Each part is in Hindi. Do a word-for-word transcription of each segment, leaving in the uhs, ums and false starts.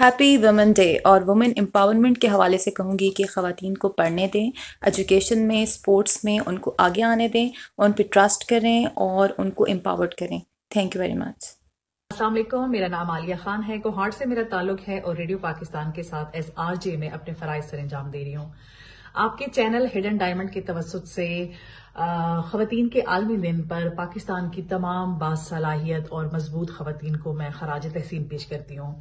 Happy women day. और वुमेन एम्पावरमेंट के हवाले से कहूँगी कि ख़वातीन को पढ़ने दें, एजुकेशन में, स्पोर्ट्स में उनको आगे आने दें, उन पर ट्रस्ट करें और उनको एम्पावर्ड करें। Thank you very much. अस्सलाम वालेकुम, मेरा नाम आलिया खान है। कोहाट से मेरा ताल्लुक है और रेडियो पाकिस्तान के साथ एस आर जे में अपने फ़राइज़ सर अंजाम दे रही हूँ। आपके चैनल हिडन डायमंड के तवस्सुत से ख़वातीन के आलमी दिन पर पाकिस्तान की तमाम बासलाहियत और मजबूत ख़वातीन को मैं खराज तहसीन पेश करती हूँ।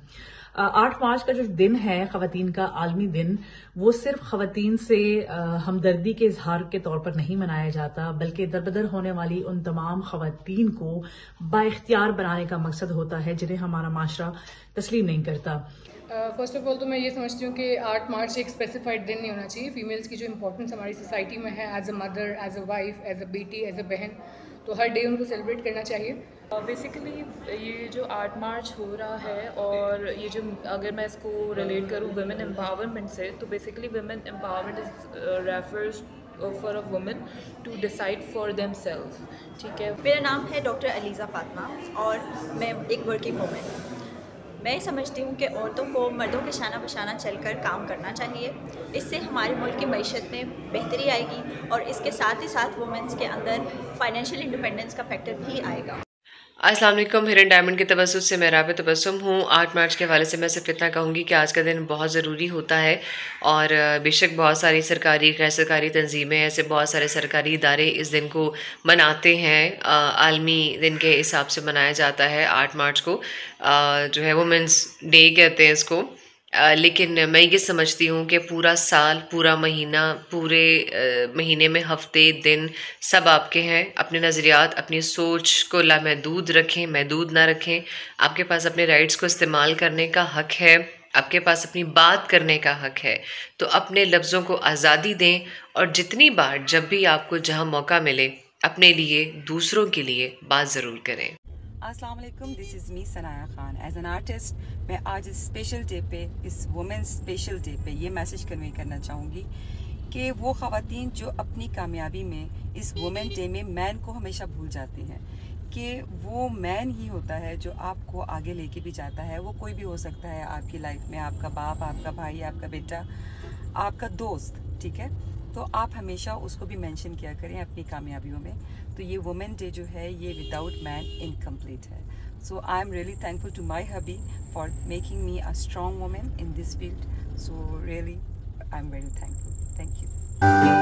आठ मार्च का जो दिन है ख़वातीन का आलमी दिन, वो सिर्फ ख़वातीन से हमदर्दी के इजहार के तौर पर नहीं मनाया जाता, बल्कि दरबदर होने वाली उन तमाम ख़वातीन को बाइख्तियार बनाने का मकसद होता है जिन्हें हमारा माशरा तस्लीम नहीं करता। फर्स्ट ऑफ ऑल तो मैं ये समझती हूँ कि आठ मार्च एक स्पेसिफाइड दिन नहीं होना चाहिए। फीमेल्स की जो इंपॉर्टेंस हमारी सोसाइटी में है, as a mother, as a wife, as a बेटी, एज अ बहन, तो हर डे उनको सेलिब्रेट करना चाहिए। बेसिकली uh, ये जो आठ मार्च हो रहा है और ये जो, अगर मैं इसको रिलेट करूँ वुमेन एम्पावरमेंट से, तो basically women empowerment is refers for a women to decide for them self. ठीक है, मेरा नाम है डॉक्टर अलीज़ा फातिमा और मैं एक वर्किंग वुमेन हूँ। मैं समझती हूँ कि औरतों को मर्दों के शाना बशाना चलकर काम करना चाहिए। इससे हमारे मुल्क की मईशत में बेहतरी आएगी और इसके साथ ही साथ वुमेंस के अंदर फाइनेंशियल इंडिपेंडेंस का फैक्टर भी आएगा। अस्सलाम वालेकुम, हिरन डायमंड के तवज्जुह से मैं राबे तबस्सुम हूँ। आठ मार्च के हवाले से मैं सिर्फ इतना कहूँगी कि आज का दिन बहुत ज़रूरी होता है और बेशक बहुत सारी सरकारी गैर सरकारी तंजीमें, ऐसे बहुत सारे सरकारी इदारे इस दिन को मनाते हैं। आलमी दिन के हिसाब से मनाया जाता है। आठ मार्च को आ, जो है वुमेंस डे कहते हैं इसको। आ, लेकिन मैं ये समझती हूँ कि पूरा साल, पूरा महीना, पूरे आ, महीने में हफ्ते, दिन सब आपके हैं। अपने नज़रियात, अपनी सोच को लामहदूद रखें, महदूद ना रखें। आपके पास अपने राइट्स को इस्तेमाल करने का हक है, आपके पास अपनी बात करने का हक है। तो अपने लफ्ज़ों को आज़ादी दें और जितनी बार जब भी आपको जहाँ मौका मिले अपने लिए, दूसरों के लिए बात ज़रूर करें। अस्सलाम वालेकुम, this is me Sanaya Khan. As an artist मैं आज इस स्पेशल डे पे, इस वुमेंस स्पेशल डे पे ये मैसेज कन्वे करना चाहूँगी कि वो ख़वातीन जो अपनी कामयाबी में इस वुमेन डे में मैन को हमेशा भूल जाती हैं कि वो मैन ही होता है जो आपको आगे लेके भी जाता है। वो कोई भी हो सकता है आपकी लाइफ में, आपका बाप, आपका भाई, आपका बेटा, आपका दोस्त, ठीक है। तो आप हमेशा उसको भी मेंशन किया करें अपनी कामयाबियों में। तो ये वुमेन डे जो है ये विदाउट मैन इनकम्प्लीट है। So I am really thankful to my hubby for making me a strong women in this field. So really I am very thankful. Thank you.